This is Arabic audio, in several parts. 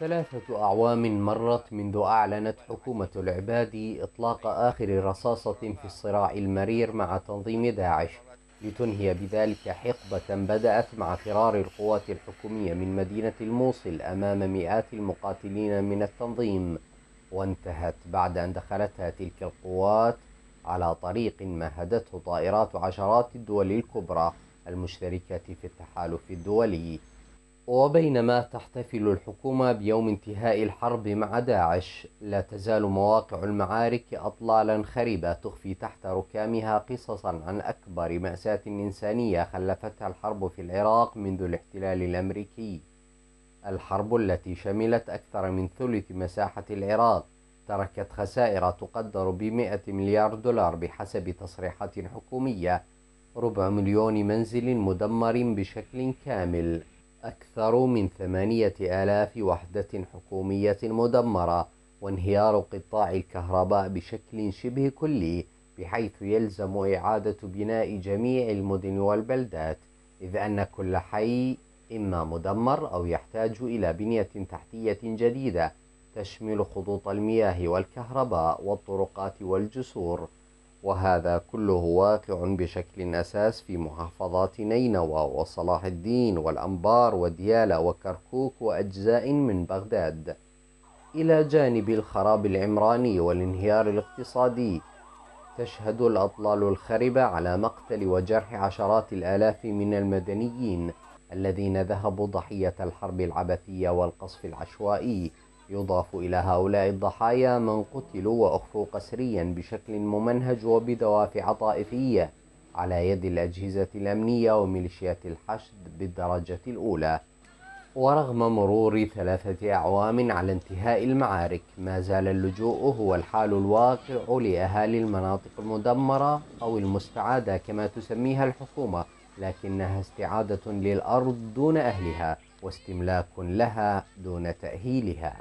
3 أعوام مرت منذ أعلنت حكومة العبادي إطلاق آخر رصاصة في الصراع المرير مع تنظيم داعش، لتنهي بذلك حقبة بدأت مع فرار القوات الحكومية من مدينة الموصل أمام مئات المقاتلين من التنظيم، وانتهت بعد أن دخلتها تلك القوات على طريق مهدته طائرات عشرات الدول الكبرى المشتركة في التحالف الدولي. وبينما تحتفل الحكومة بيوم انتهاء الحرب مع داعش، لا تزال مواقع المعارك أطلالا خربة تخفي تحت ركامها قصصا عن أكبر مأساة إنسانية خلفتها الحرب في العراق منذ الاحتلال الأمريكي. الحرب التي شملت أكثر من ثلث مساحة العراق تركت خسائر تقدر ب100 مليار دولار بحسب تصريحات حكومية، 250,000 منزل مدمر بشكل كامل، أكثر من 8,000 وحدة حكومية مدمرة، وانهيار قطاع الكهرباء بشكل شبه كلي، بحيث يلزم إعادة بناء جميع المدن والبلدات، إذ أن كل حي إما مدمر أو يحتاج إلى بنية تحتية جديدة تشمل خطوط المياه والكهرباء والطرقات والجسور. وهذا كله واقع بشكل أساس في محافظات نينوى وصلاح الدين والأنبار وديالى وكركوك وأجزاء من بغداد، إلى جانب الخراب العمراني والانهيار الاقتصادي. تشهد الأطلال الخربة على مقتل وجرح عشرات الآلاف من المدنيين الذين ذهبوا ضحية الحرب العبثية والقصف العشوائي. يضاف إلى هؤلاء الضحايا من قتلوا وأخفوا قسريا بشكل ممنهج وبدوافع طائفية على يد الأجهزة الأمنية وميليشيات الحشد بالدرجة الأولى. ورغم مرور 3 أعوام على انتهاء المعارك، ما زال اللجوء هو الحال الواقع لأهالي المناطق المدمرة أو المستعادة كما تسميها الحكومة، لكنها استعادة للأرض دون أهلها، واستملاك لها دون تأهيلها.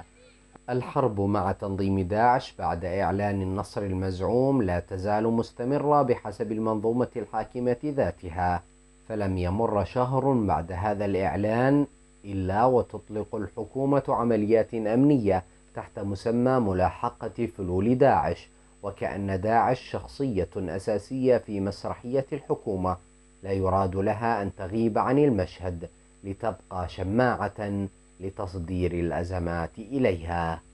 الحرب مع تنظيم داعش بعد إعلان النصر المزعوم لا تزال مستمرة بحسب المنظومة الحاكمة ذاتها، فلم يمر شهر بعد هذا الإعلان إلا وتطلق الحكومة عمليات أمنية تحت مسمى ملاحقة فلول داعش، وكأن داعش شخصية أساسية في مسرحية الحكومة لا يراد لها أن تغيب عن المشهد لتبقى شماعة لتصدير الأزمات إليها.